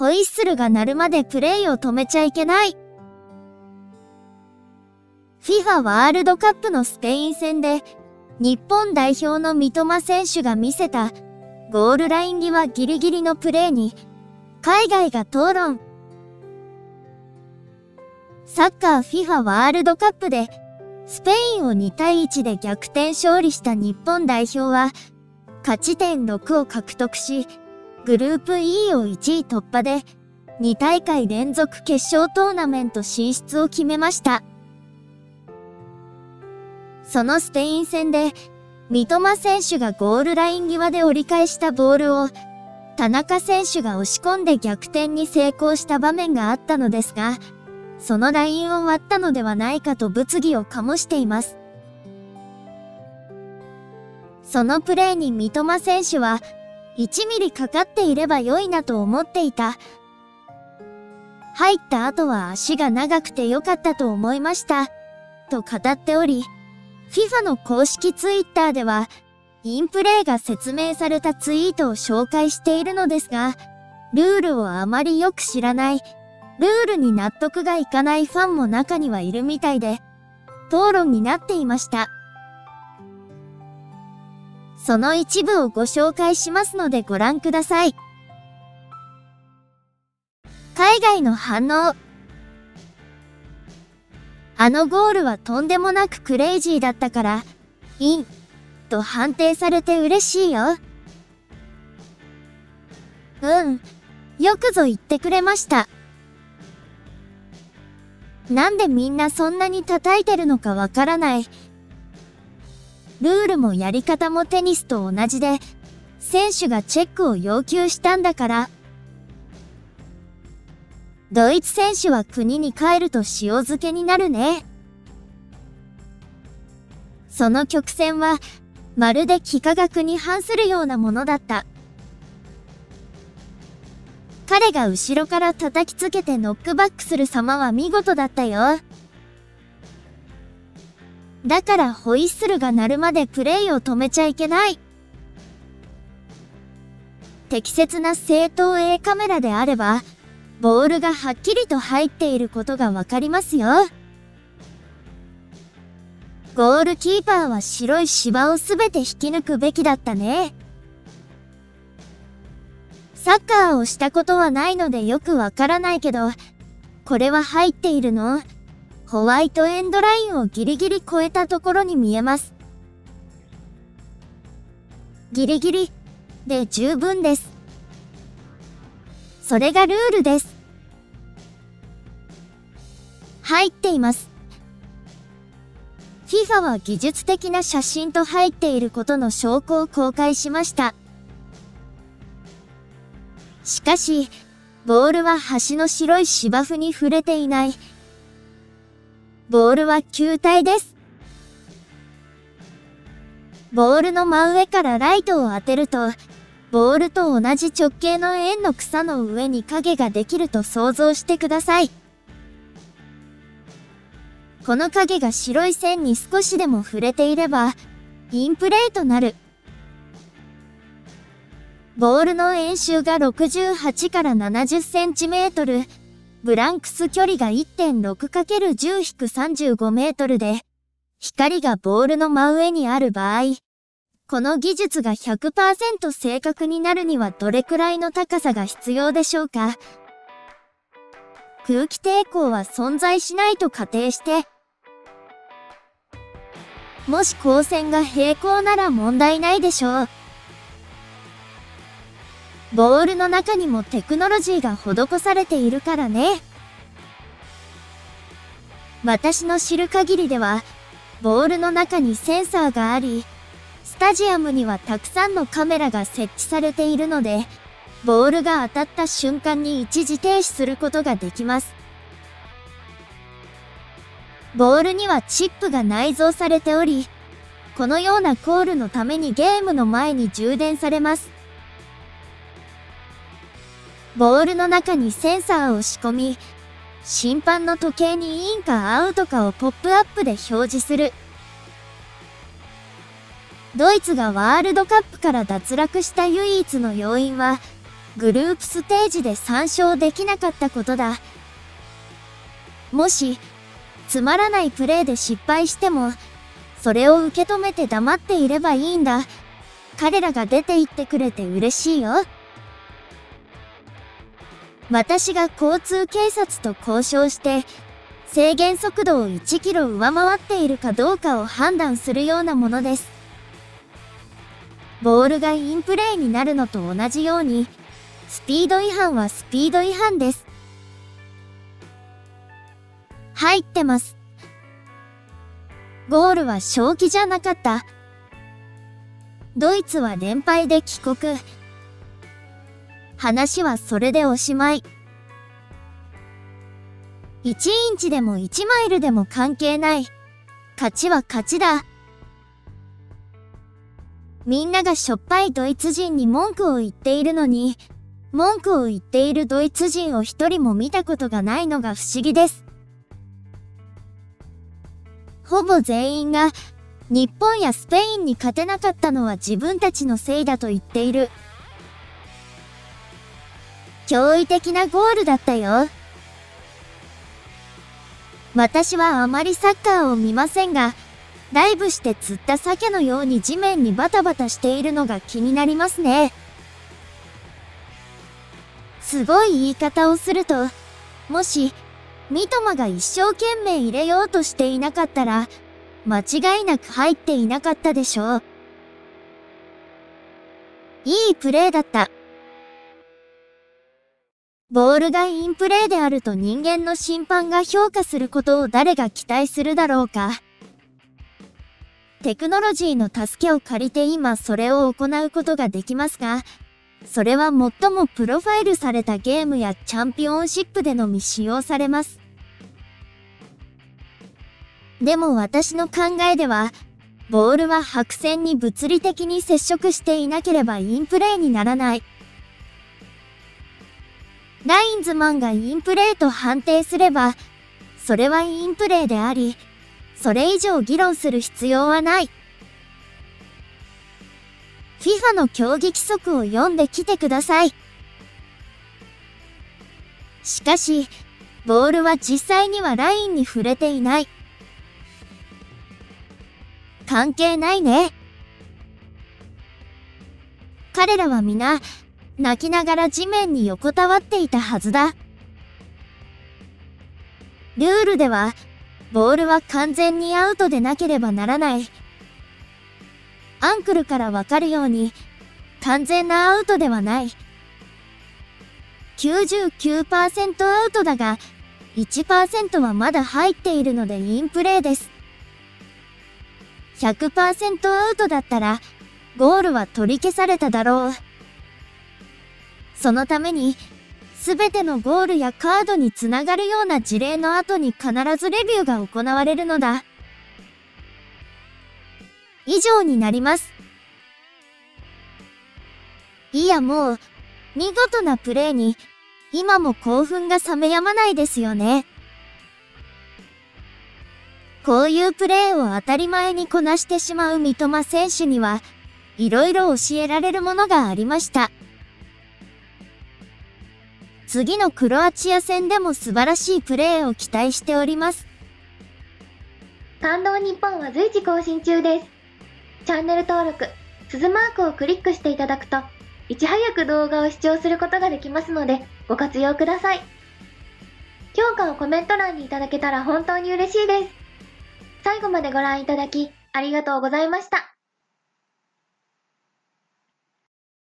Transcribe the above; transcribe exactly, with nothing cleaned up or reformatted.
ホイッスルが鳴るまでプレイを止めちゃいけない。フィファ ワールドカップのスペイン戦で、日本代表の三笘選手が見せた、ゴールライン際ギリギリのプレーに、海外が討論。サッカー フィファ ワールドカップで、スペインをにたいいちで逆転勝利した日本代表は、勝ち点ろくを獲得し、グループ イー をいちい突破で、にたいかい連続決勝トーナメント進出を決めました。そのスペイン戦で、三笘選手がゴールライン際で折り返したボールを、田中選手が押し込んで逆転に成功した場面があったのですが、そのラインを割ったのではないかと物議を醸しています。そのプレーに三笘選手は、いちミリかかっていれば良いなと思っていた。入った後は足が長くて良かったと思いました。と語っており、フィファ の公式ツイッターでは、インプレーが説明されたツイートを紹介しているのですが、ルールをあまりよく知らない、ルールに納得がいかないファンも中にはいるみたいで、討論になっていました。その一部をご紹介しますのでご覧ください。海外の反応。あのゴールはとんでもなくクレイジーだったから、イン、と判定されて嬉しいよ。うん、よくぞ言ってくれました。なんでみんなそんなに叩いてるのかわからない。ルールもやり方もテニスと同じで、選手がチェックを要求したんだから。ドイツ選手は国に帰ると塩漬けになるね。その曲線は、まるで幾何学に反するようなものだった。彼が後ろから叩きつけてノックバックする様は見事だったよ。だからホイッスルが鳴るまでプレイを止めちゃいけない。適切な正当 A カメラであれば、ボールがはっきりと入っていることがわかりますよ。ゴールキーパーは白い芝をすべて引き抜くべきだったね。サッカーをしたことはないのでよくわからないけど、これは入っているの？ホワイトエンドラインをギリギリ越えたところに見えます。ギリギリで十分です。それがルールです。入っています。フィファ は技術的な写真と入っていることの証拠を公開しました。しかし、ボールは端の白い芝生に触れていない。ボールは球体です。ボールの真上からライトを当てると、ボールと同じ直径の円の草の上に影ができると想像してください。この影が白い線に少しでも触れていれば、インプレーとなる。ボールの円周がろくじゅうはちからななじゅっセンチメートル、ブランクス距離が いってんろくかけるじゅうさんじゅうごメートルで、光がボールの真上にある場合、この技術が ひゃくパーセント 正確になるにはどれくらいの高さが必要でしょうか？空気抵抗は存在しないと仮定して、もし光線が平行なら問題ないでしょう。ボールの中にもテクノロジーが施されているからね。私の知る限りでは、ボールの中にセンサーがあり、スタジアムにはたくさんのカメラが設置されているので、ボールが当たった瞬間に一時停止することができます。ボールにはチップが内蔵されており、このようなコールのためにゲームの前に充電されます。ボールの中にセンサーを仕込み、審判の時計にインかアウトかをポップアップで表示する。ドイツがワールドカップから脱落した唯一の要因は、 グループステージでさん勝できなかったことだ。もし、つまらないプレーで失敗しても、それを受け止めて黙っていればいいんだ。彼らが出て行ってくれて嬉しいよ。私が交通警察と交渉して、制限速度をいちキロ上回っているかどうかを判断するようなものです。ボールがインプレーになるのと同じように、スピード違反はスピード違反です。入ってます。ゴールは正気じゃなかった。ドイツは連敗で帰国。話はそれでおしまい。いちインチでもいちマイルでも関係ない。勝ちは勝ちだ。みんながしょっぱいドイツ人に文句を言っているのに、文句を言っているドイツ人を一人も見たことがないのが不思議です。ほぼ全員が日本やスペインに勝てなかったのは自分たちのせいだと言っている。驚異的なゴールだったよ。私はあまりサッカーを見ませんが、ダイブして釣った鮭のように地面にバタバタしているのが気になりますね。すごい言い方をすると、もし、三笘が一生懸命入れようとしていなかったら、間違いなく入っていなかったでしょう。いいプレーだった。ボールがインプレーであると人間の審判が評価することを誰が期待するだろうか。テクノロジーの助けを借りて今それを行うことができますが、それは最もプロファイルされたゲームやチャンピオンシップでのみ使用されます。でも私の考えでは、ボールは白線に物理的に接触していなければインプレーにならない。ラインズマンがインプレーと判定すれば、それはインプレーであり、それ以上議論する必要はない。フィファ の競技規則を読んできてください。しかし、ボールは実際にはラインに触れていない。関係ないね。彼らは皆、泣きながら地面に横たわっていたはずだ。ルールでは、ボールは完全にアウトでなければならない。アンクルからわかるように、完全なアウトではない。きゅうじゅうきゅうパーセント アウトだが、いちパーセント はまだ入っているのでインプレーです。ひゃくパーセント アウトだったら、ゴールは取り消されただろう。そのために、すべてのゴールやカードにつながるような事例の後に必ずレビューが行われるのだ。以上になります。いやもう、見事なプレーに、今も興奮が冷めやまないですよね。こういうプレーを当たり前にこなしてしまう三笘選手には、いろいろ教えられるものがありました。次のクロアチア戦でも素晴らしいプレーを期待しております。 感動日本は随時更新中です。チャンネル登録、鈴マークをクリックしていただくと、いち早く動画を視聴することができますので、ご活用ください。評価をコメント欄にいただけたら本当に嬉しいです。最後までご覧いただき、ありがとうございました。